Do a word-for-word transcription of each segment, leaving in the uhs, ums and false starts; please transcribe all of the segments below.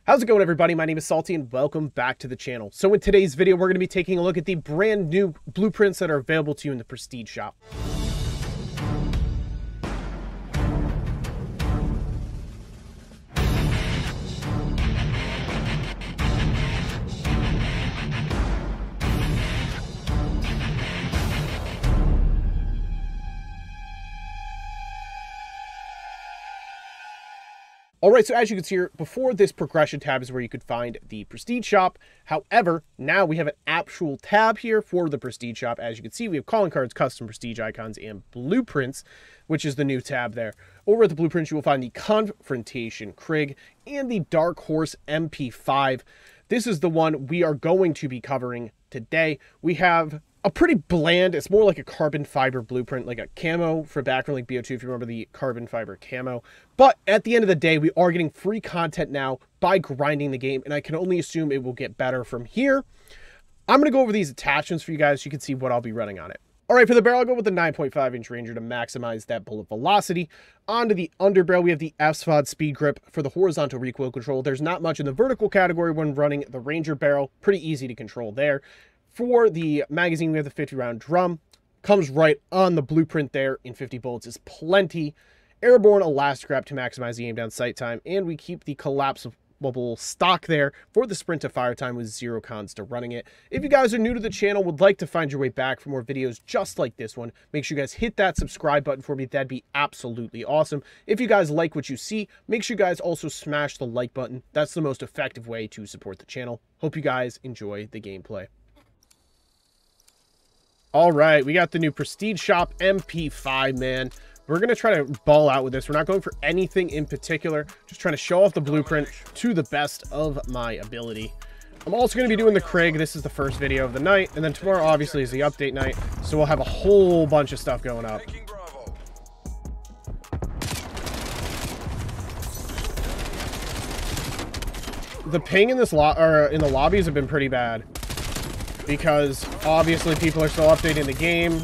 How's it going, everybody? My name is Salty and welcome back to the channel. So in today's video, we're going to be taking a look at the brand new blueprints that are available to you in the Prestige shop. Alright, so as you can see here, before this progression tab is where you could find the Prestige shop. However, now we have an actual tab here for the Prestige shop. As you can see, we have calling cards, custom Prestige icons, and blueprints, which is the new tab there. Over at the blueprints, you will find the Confrontation Krig and the Dark Horse M P five. This is the one we are going to be covering today. We have a pretty bland, it's more like a carbon fiber blueprint, like a camo for background like B O two, if you remember the carbon fiber camo. But at the end of the day, we are getting free content now by grinding the game, and I can only assume it will get better from here. I'm going to go over these attachments for you guys so you can see what I'll be running on it. All right, for the barrel, I'll go with the nine point five inch Ranger to maximize that bullet velocity. Onto the underbarrel, we have the ffar speed grip for the horizontal recoil control. There's not much in the vertical category when running the Ranger barrel. Pretty easy to control there. For the magazine, we have the fifty round drum. Comes right on the blueprint there in fifty bullets is plenty. Airborne elastic wrap to maximize the aim down sight time. And we keep the collapsible stock there for the sprint to fire time with zero cons to running it. If you guys are new to the channel, would like to find your way back for more videos just like this one, make sure you guys hit that subscribe button for me. That'd be absolutely awesome. If you guys like what you see, make sure you guys also smash the like button. That's the most effective way to support the channel. Hope you guys enjoy the gameplay. All right, we got the new Prestige shop M P five, man. We're going to try to ball out with this. We're not going for anything in particular. Just trying to show off the blueprint to the best of my ability. I'm also going to be doing the Krig. This is the first video of the night. And then tomorrow, obviously, is the update night. So we'll have a whole bunch of stuff going up. The ping in this lo or in the lobbies have been pretty bad, because obviously people are still updating the game.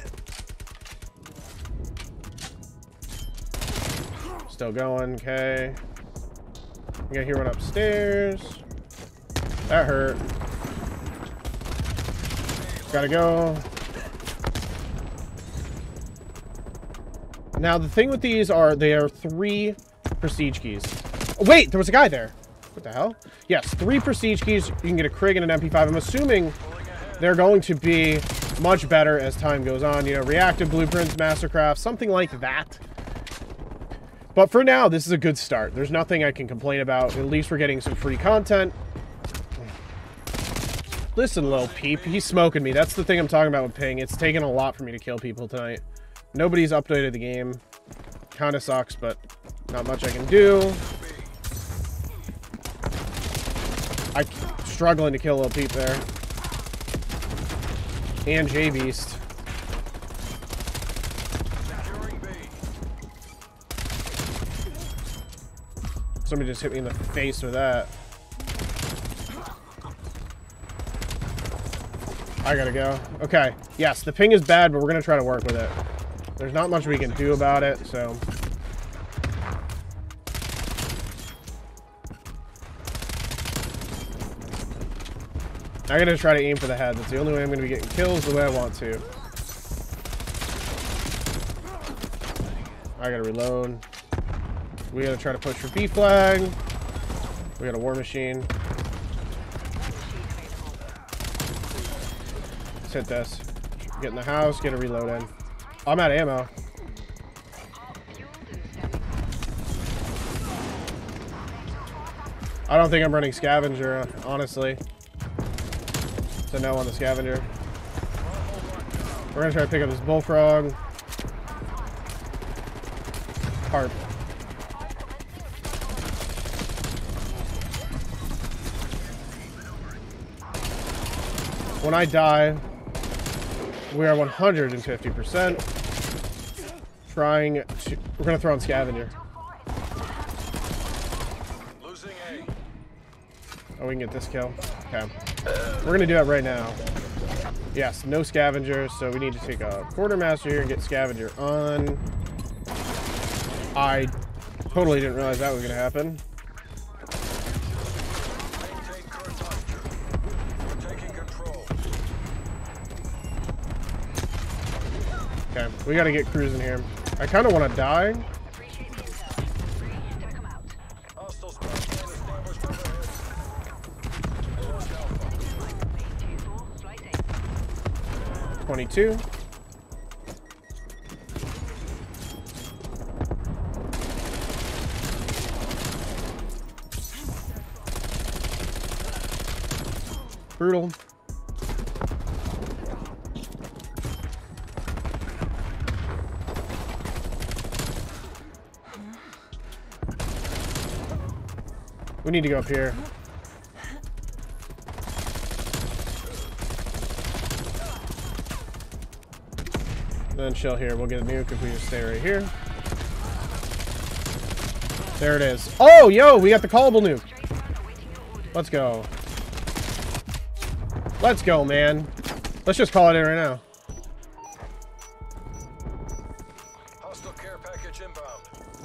Still going, okay. We gotta hear one upstairs. That hurt. Gotta go. Now the thing with these are they are three prestige keys. Oh, wait, there was a guy there. What the hell? Yes, three prestige keys. You can get a Krig and an M P five. I'm assuming they're going to be much better as time goes on. You know, reactive blueprints, mastercraft, something like that. But for now, this is a good start. There's nothing I can complain about. At least we're getting some free content. Listen, little peep. He's smoking me. That's the thing I'm talking about with ping. It's taken a lot for me to kill people tonight. Nobody's updated the game. Kind of sucks, but not much I can do. I'm struggling to kill little peep there. And J-Beast. Somebody just hit me in the face with that. I gotta go. Okay. Yes, the ping is bad, but we're gonna try to work with it. There's not much we can do about it, so. I'm gonna try to aim for the head. That's the only way I'm gonna be getting kills the way I want to. I gotta reload. We gotta try to push for B flag. We got a war machine. Let's hit this. Get in the house, get a reload in. I'm out of ammo. I don't think I'm running scavenger, honestly. So no on the scavenger. We're gonna try to pick up this bullfrog. Harp. When I die, we are one hundred fifty percent trying to... We're going to throw on scavenger. Oh, we can get this kill. Okay. We're going to do that right now. Yes, no scavengers, so we need to take a quartermaster here and get scavenger on. I totally didn't realize that was going to happen. Okay, we gotta get cruising here. I kind of want to die. twenty-two. Brutal. We need to go up here. Then chill here. We'll get a nuke if we just stay right here. There it is. Oh, yo, we got the callable nuke. Let's go. Let's go, man. Let's just call it in right now. Hostile care package inbound.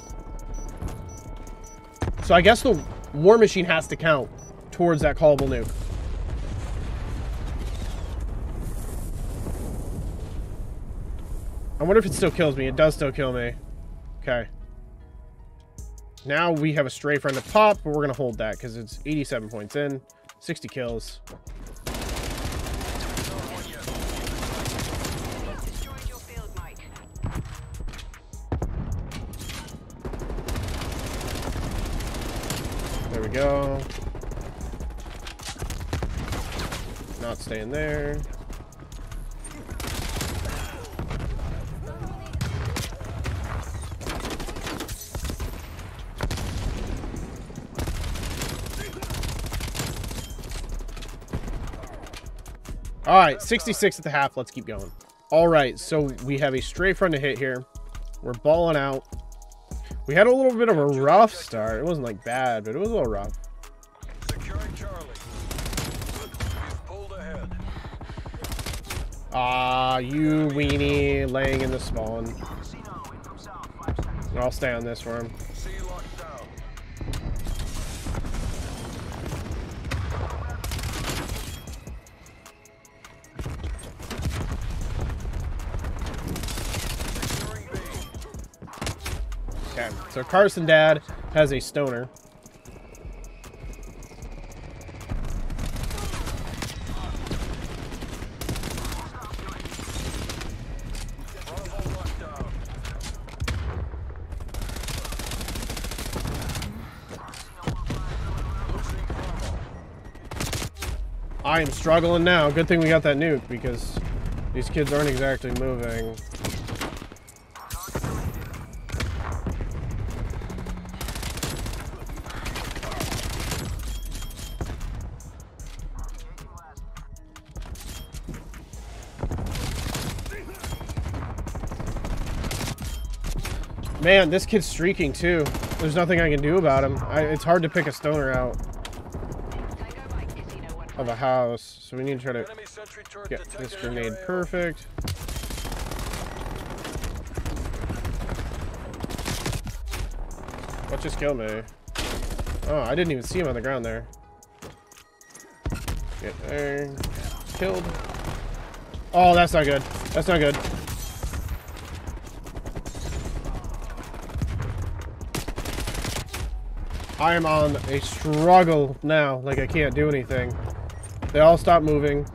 So I guess the war machine has to count towards that callable nuke. I wonder if it still kills me. It does still kill me. Okay. Now we have a stray friend to pop, but we're going to hold that because it's eighty-seven points in. sixty kills. There we go. Not staying there. All right, sixty-six at the half. Let's keep going. All right, so we have a stray friend to hit here. We're balling out. We had a little bit of a rough start. It wasn't like bad, but it was a little rough. Securing Charlie. We've pulled ahead. Ah, you weenie laying in the spawn. I'll stay on this for him. C locked down. Securing B. Okay, so Carson Dad has a stoner. Bravo locked down. Losing Bravo. I am struggling now. Good thing we got that nuke because these kids aren't exactly moving. Man, this kid's streaking too. There's nothing I can do about him. I, it's hard to pick a stoner out of a house, so we need to try to Enemy sentry turret get detected this in grenade your area. perfect. What just killed me? Oh, I didn't even see him on the ground there. Get there. Killed. Oh, that's not good. That's not good. I am on a struggle now. Like, I can't do anything. They all stop moving.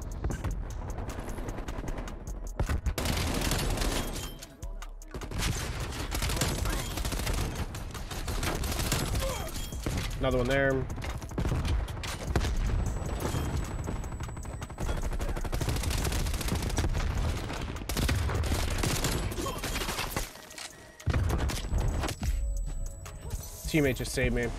Another one there. Teammate just saved me.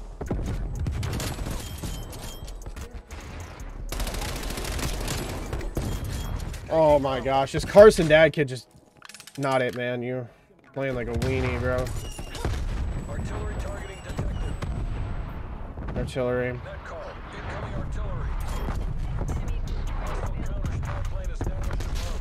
Oh my gosh, this Carson Dad kid just not it, man. You're playing like a weenie, bro. Artillery targeting detected. Artillery. Net call. Incoming artillery. Hostile counter spy plane established above.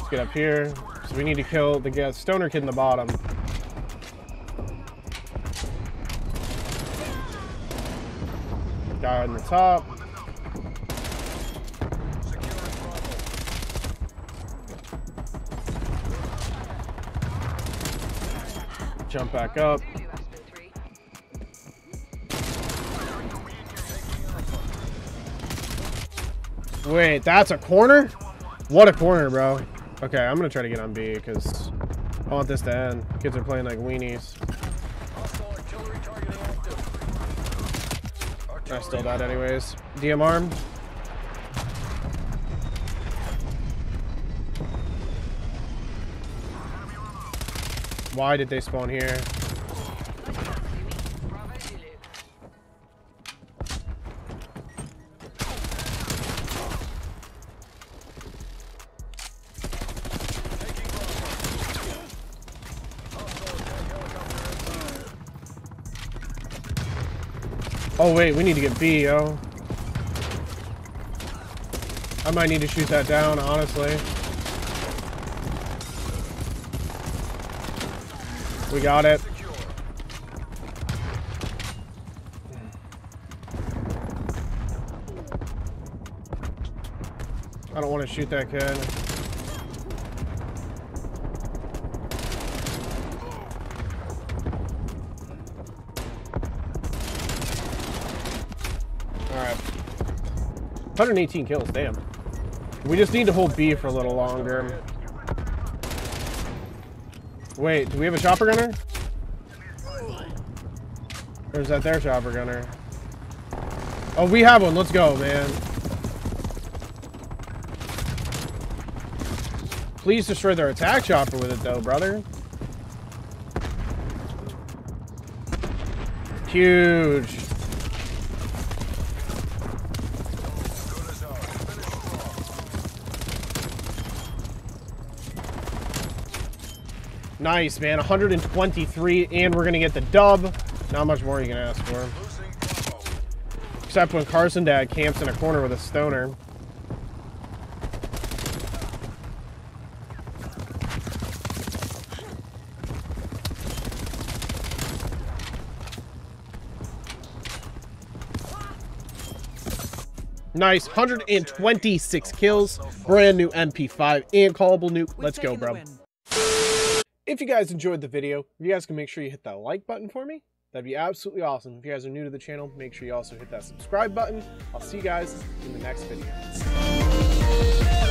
Let's get up here. So we need to kill the stoner kid in the bottom. Guy on the top. Jump back up. Wait, that's a corner? What a corner, bro. Okay, I'm gonna try to get on B because I want this to end. Kids are playing like weenies. I still died anyways. D M arm. Why did they spawn here? Oh wait, we need to get B, yo. I might need to shoot that down, honestly. We got it. I don't want to shoot that kid. Alright. one hundred eighteen kills, damn. We just need to hold B for a little longer. Wait, do we have a chopper gunner? Or is that their chopper gunner? Oh, we have one. Let's go, man. Please destroy their attack chopper with it, though, brother. Huge. Nice, man. one hundred twenty-three, and we're going to get the dub. Not much more you can ask for. Except when Carson Dad camps in a corner with a stoner. Nice. one hundred twenty-six kills. Brand new M P five and callable nuke. Let's go, bro. If you guys enjoyed the video, if you guys can make sure you hit that like button for me, that'd be absolutely awesome. If you guys are new to the channel, make sure you also hit that subscribe button. I'll see you guys in the next video.